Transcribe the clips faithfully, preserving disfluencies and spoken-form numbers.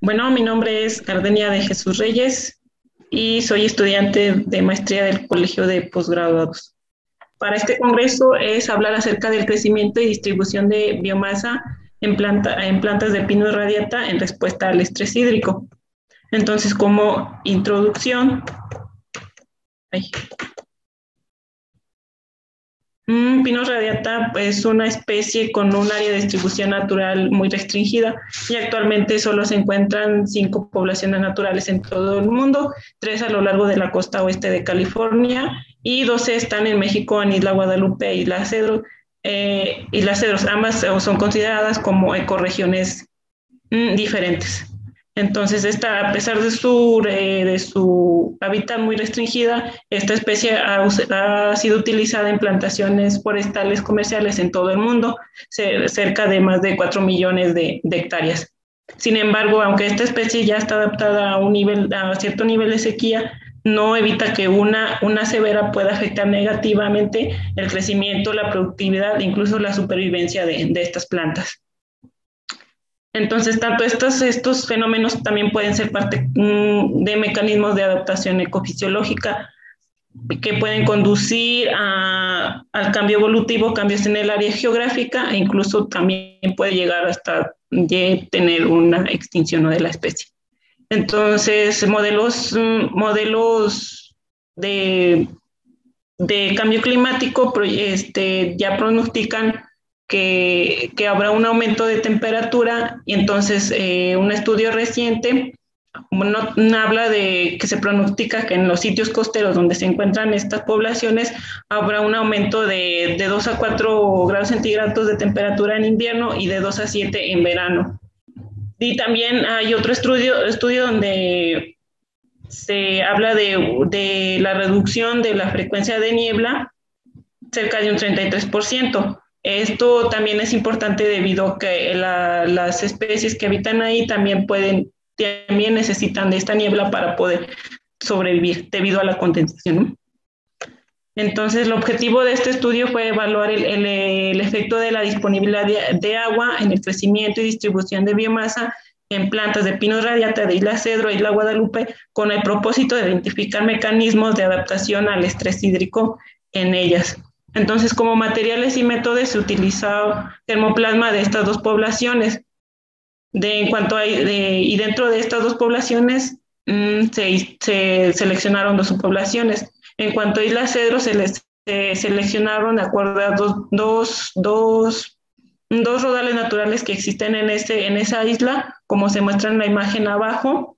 Bueno, mi nombre es Gardenia de Jesús Reyes y soy estudiante de maestría del Colegio de Posgraduados. Para este congreso es hablar acerca del crecimiento y distribución de biomasa en, planta, en plantas de pino radiata en respuesta al estrés hídrico. Entonces, como introducción, ay, Mm, Pinus radiata es una especie con un área de distribución natural muy restringida y actualmente solo se encuentran cinco poblaciones naturales en todo el mundo, tres a lo largo de la costa oeste de California y doce están en México, en Isla Guadalupe e Isla Cedros. Eh, Islas Cedros, ambas son consideradas como ecorregiones mm, diferentes. Entonces, esta, a pesar de su, eh, de su hábitat muy restringida, esta especie ha, ha, sido utilizada en plantaciones forestales comerciales en todo el mundo, cerca de más de cuatro millones de, de hectáreas. Sin embargo, aunque esta especie ya está adaptada a, un nivel, a cierto nivel de sequía, no evita que una, una severa pueda afectar negativamente el crecimiento, la productividad, incluso la supervivencia de, de estas plantas. Entonces, tanto estos, estos fenómenos también pueden ser parte mm, de mecanismos de adaptación ecofisiológica que pueden conducir a, al cambio evolutivo, cambios en el área geográfica e incluso también puede llegar hasta de tener una extinción de la especie. Entonces, modelos, modelos de, de cambio climático este, ya pronostican que, que habrá un aumento de temperatura y entonces eh, un estudio reciente no, no habla de que se pronostica que en los sitios costeros donde se encuentran estas poblaciones habrá un aumento de, de dos a cuatro grados centígrados de temperatura en invierno y de dos a siete en verano. Y también hay otro estudio, estudio donde se habla de, de la reducción de la frecuencia de niebla cerca de un treinta y tres por ciento. Esto también es importante debido a que la, las especies que habitan ahí también pueden, también necesitan de esta niebla para poder sobrevivir debido a la condensación, ¿no? Entonces, el objetivo de este estudio fue evaluar el, el, el efecto de la disponibilidad de, de agua en el crecimiento y distribución de biomasa en plantas de Pinus radiata de Isla Cedro e Isla Guadalupe con el propósito de identificar mecanismos de adaptación al estrés hídrico en ellas. Entonces, como materiales y métodos se utilizó termoplasma de estas dos poblaciones. De, en cuanto a, de, y dentro de estas dos poblaciones mmm, se, se, seleccionaron dos subpoblaciones. En cuanto a Isla Cedro, se les se seleccionaron de acuerdo a dos, dos, dos, dos rodales naturales que existen en, ese, en esa isla, como se muestra en la imagen abajo,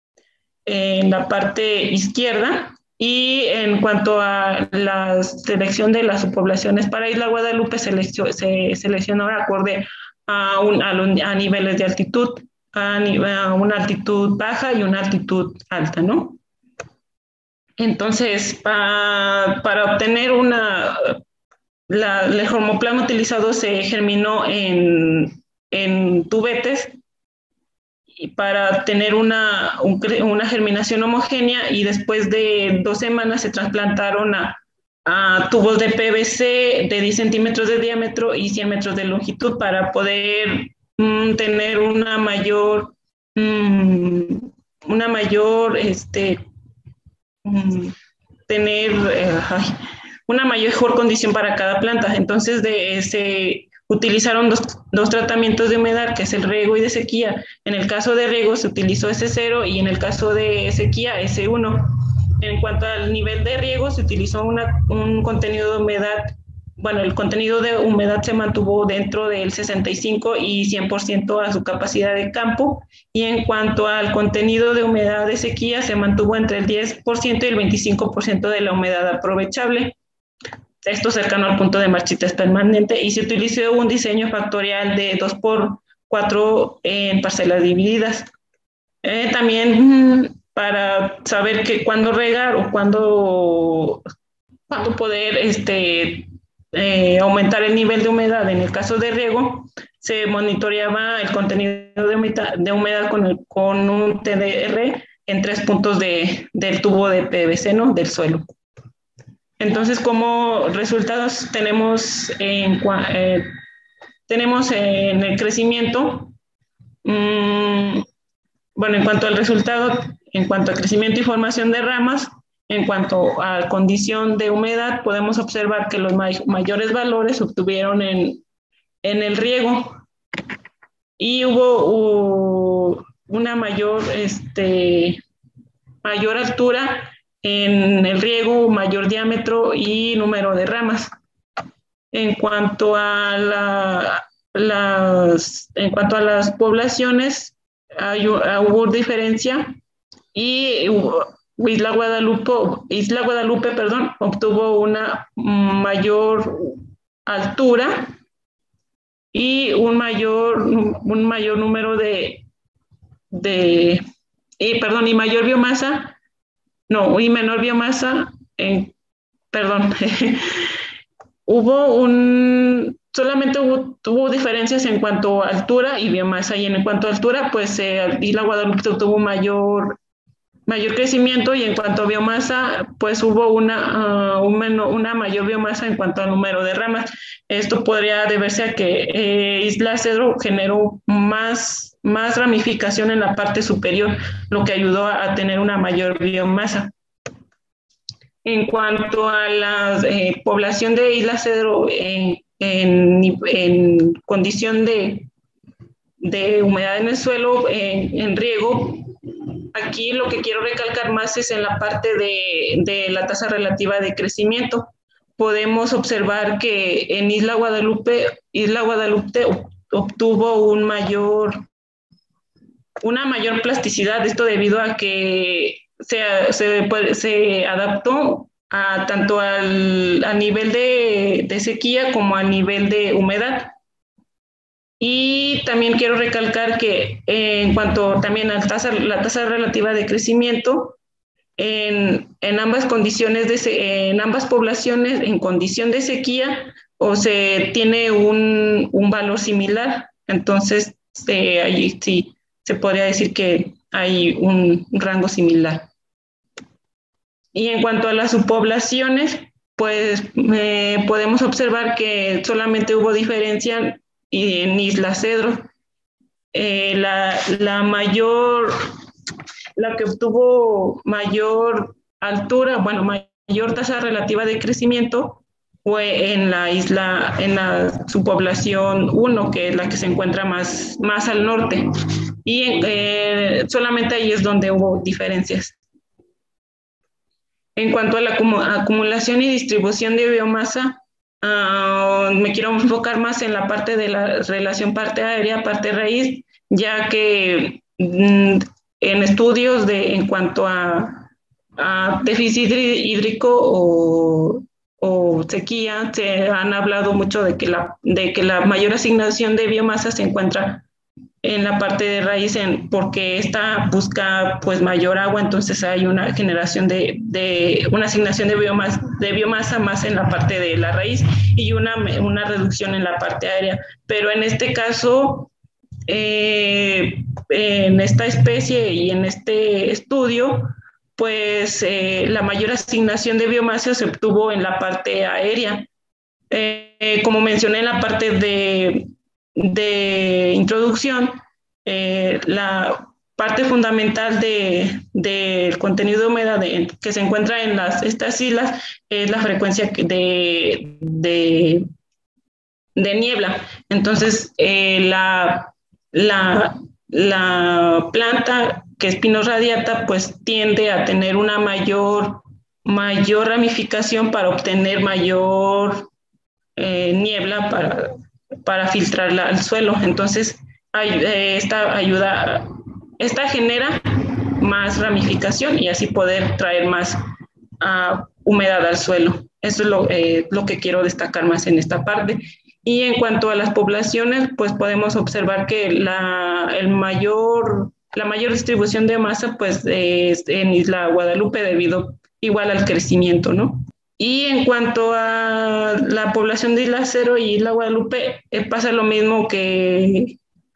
en la parte izquierda. Y en cuanto a la selección de las subpoblaciones para Isla Guadalupe, se, se seleccionó de acuerdo a, un, a, a niveles de altitud, a, a una altitud baja y una altitud alta, ¿no? Entonces, pa, para obtener una, la, el hormoplasma utilizado se germinó en, en tubetes y para tener una, un, una germinación homogénea y después de dos semanas se trasplantaron a, a tubos de P V C de diez centímetros de diámetro y cien metros de longitud para poder mm, tener una mayor, mm, una mayor, este, mm, tener eh, ay, una mejor condición para cada planta. Entonces, de ese utilizaron dos, dos tratamientos de humedad, que es el riego y de sequía. En el caso de riego se utilizó ese cero y en el caso de sequía ese uno. En cuanto al nivel de riego, se utilizó una, un contenido de humedad, bueno, el contenido de humedad se mantuvo dentro del sesenta y cinco y cien por ciento a su capacidad de campo, y en cuanto al contenido de humedad de sequía, se mantuvo entre el diez por ciento y el veinticinco por ciento de la humedad aprovechable. Esto cercano al punto de marchitez permanente, y se utilizó un diseño factorial de dos por cuatro en parcelas divididas. Eh, también para saber que cuándo regar o cuándo, cuándo poder este, eh, aumentar el nivel de humedad. En el caso de riego, se monitoreaba el contenido de humedad, de humedad con, el, con un T D R en tres puntos de, del tubo de P V C, ¿no? Del suelo. Entonces, como resultados tenemos en, eh, tenemos en el crecimiento mmm, bueno, en cuanto al resultado, en cuanto a crecimiento y formación de ramas, en cuanto a condición de humedad, podemos observar que los may mayores valores se obtuvieron en, en el riego y hubo uh, una mayor, este, mayor altura en el riego, mayor diámetro y número de ramas. En cuanto a, la, las, en cuanto a las poblaciones, hay, hubo diferencia y hubo, Isla Guadalupe, Isla Guadalupe perdón, obtuvo una mayor altura y un mayor, un mayor número de, de eh, perdón, y mayor biomasa, no, y menor biomasa, en, perdón, hubo un, solamente hubo, hubo diferencias en cuanto a altura y biomasa, y en cuanto a altura, pues eh, Isla Guadalupe tuvo mayor mayor crecimiento y en cuanto a biomasa, pues hubo una, uh, un menor, una mayor biomasa en cuanto al número de ramas. Esto podría deberse a que eh, Isla Cedro generó más, más ramificación en la parte superior, lo que ayudó a, a tener una mayor biomasa. En cuanto a la eh, población de Isla Cedro en, en, en condición de, de humedad en el suelo, en, en riego, aquí lo que quiero recalcar más es en la parte de, de la tasa relativa de crecimiento. Podemos observar que en Isla Guadalupe, Isla Guadalupe obtuvo un mayor, una mayor plasticidad, esto debido a que se, se, se adaptó a, tanto al, a nivel de, de sequía como a nivel de humedad. Y también quiero recalcar que eh, en cuanto también a la tasa, la tasa relativa de crecimiento, en, en ambas condiciones, de, en ambas poblaciones, en condición de sequía, o se tiene un, un valor similar. Entonces, eh, ahí sí se podría decir que hay un rango similar. Y en cuanto a las subpoblaciones, pues eh, podemos observar que solamente hubo diferencia y en Isla Cedro. Eh, la, la mayor, la que obtuvo mayor altura, bueno, mayor tasa relativa de crecimiento fue en la isla, en la subpoblación uno, que es la que se encuentra más, más al norte. Y eh, solamente ahí es donde hubo diferencias. En cuanto a la acumulación y distribución de biomasa, Uh, me quiero enfocar más en la parte de la relación parte aérea, parte raíz, ya que mm, en estudios de, en cuanto a, a déficit hídrico o, o sequía, se han hablado mucho de que, la, de que la mayor asignación de biomasa se encuentra en la parte de raíz, en, porque esta busca pues mayor agua, entonces hay una generación de, de una asignación de biomasa, de biomasa más en la parte de la raíz y una, una reducción en la parte aérea. Pero en este caso, eh, en esta especie y en este estudio, pues eh, la mayor asignación de biomasa se obtuvo en la parte aérea. Eh, como mencioné en la parte de de introducción, eh, la parte fundamental del de, de contenido de humedad de, que se encuentra en las, estas islas es la frecuencia de, de, de niebla. Entonces, eh, la, la, la planta que es Pinus radiata, pues tiende a tener una mayor, mayor ramificación para obtener mayor eh, niebla para para filtrarla al suelo. Entonces, esta ayuda, esta genera más ramificación y así poder traer más uh, humedad al suelo. Eso es lo, eh, lo que quiero destacar más en esta parte. Y en cuanto a las poblaciones, pues podemos observar que la, el mayor, la mayor distribución de masa pues es en Isla Guadalupe debido igual al crecimiento, ¿no? Y en cuanto a la población de Isla Cedro y Isla Guadalupe, eh, pasa lo mismo que,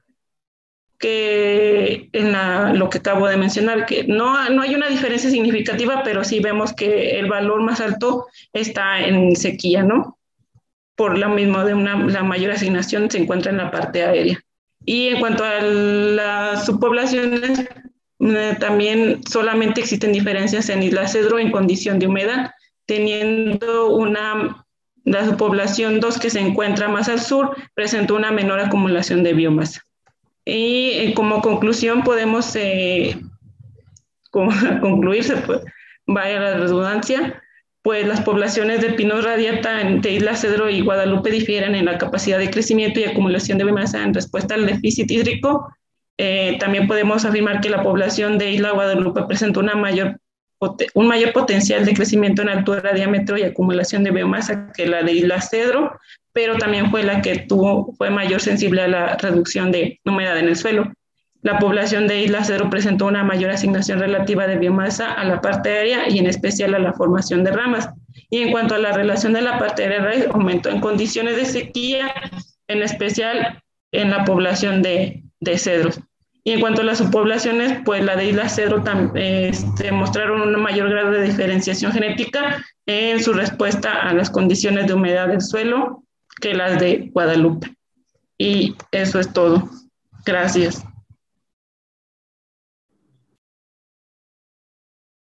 que en la, lo que acabo de mencionar, que no, no hay una diferencia significativa, pero sí vemos que el valor más alto está en sequía, ¿no? Por lo mismo de una, la mayor asignación se encuentra en la parte aérea. Y en cuanto a las subpoblaciones, Eh, también solamente existen diferencias en Isla Cedro en condición de humedad, teniendo una, la población dos que se encuentra más al sur, presentó una menor acumulación de biomasa. Y eh, como conclusión podemos eh, como, concluirse, pues, vaya la redundancia, pues las poblaciones de Pinos radiata de Isla Cedro y Guadalupe difieren en la capacidad de crecimiento y acumulación de biomasa en respuesta al déficit hídrico. Eh, también podemos afirmar que la población de Isla Guadalupe presenta una mayor, un mayor potencial de crecimiento en altura, diámetro y acumulación de biomasa que la de Isla Cedro, pero también fue la que tuvo, fue mayor sensible a la reducción de humedad en el suelo. La población de Isla Cedro presentó una mayor asignación relativa de biomasa a la parte aérea y en especial a la formación de ramas. Y en cuanto a la relación de la parte aérea, aumentó en condiciones de sequía, en especial en la población de, de cedros. Y en cuanto a las subpoblaciones, pues la de Isla Cedro este, mostraron un mayor grado de diferenciación genética en su respuesta a las condiciones de humedad del suelo que las de Guadalupe. Y eso es todo. Gracias.